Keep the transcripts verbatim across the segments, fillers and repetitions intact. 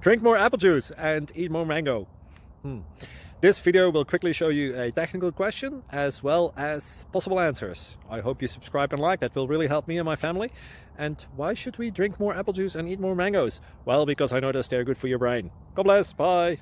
Drink more apple juice and eat more mango. Hmm. This video will quickly show you a technical question as well as possible answers. I hope you subscribe and like, that will really help me and my family. And why should we drink more apple juice and eat more mangoes? Well, because I noticed they're good for your brain. God bless, bye!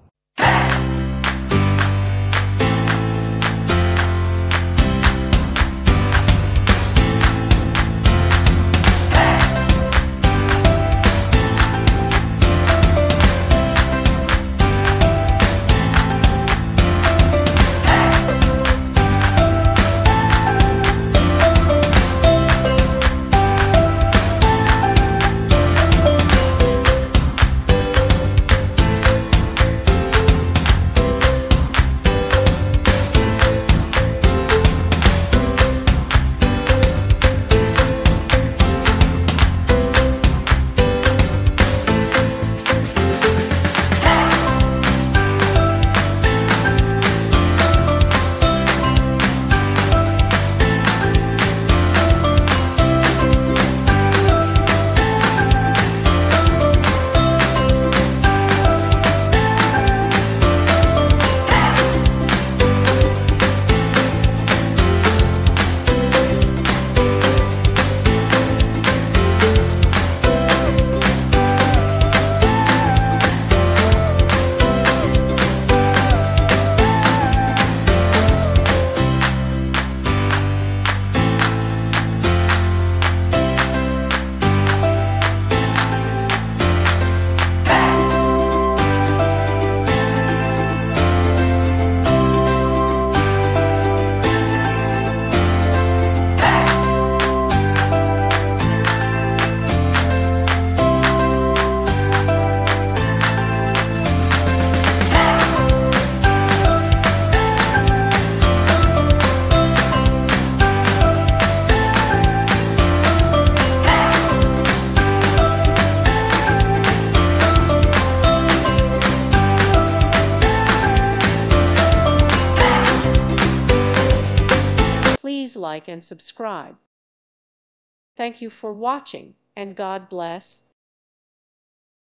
Please like and subscribe. Thank you for watching, and God bless.